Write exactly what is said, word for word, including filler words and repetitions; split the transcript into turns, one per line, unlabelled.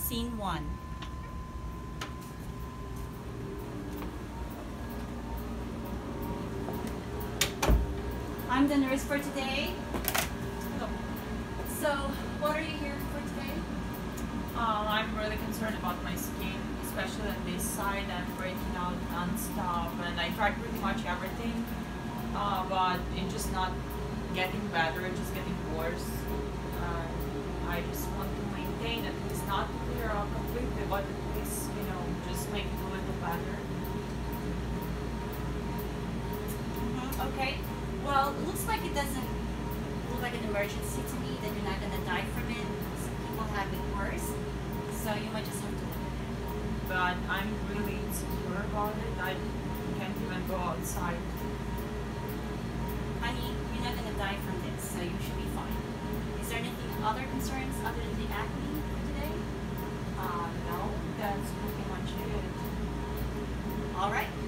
Scene one. I'm the nurse for today. So, what are you here for today?
Uh, I'm really concerned about my skin, especially on this side. I'm breaking out non-stop, and I tried pretty much everything, uh, but it's just not getting better, it's just getting worse. Uh, I just want to maintain at least not to clear out completely, but at least, you know, just make it a little better.
Mm-hmm. Okay. Well, it looks like it doesn't look like an emergency to me, that you're not going to die from it. Some people have it worse, so you might just have to live with it.
But I'm really insecure about it. I can't even go outside.
Honey, you're not going to die from this, so you should be fine. Is there anything other concerns other than the acne for today?
Uh, no, that's pretty much it.
All right.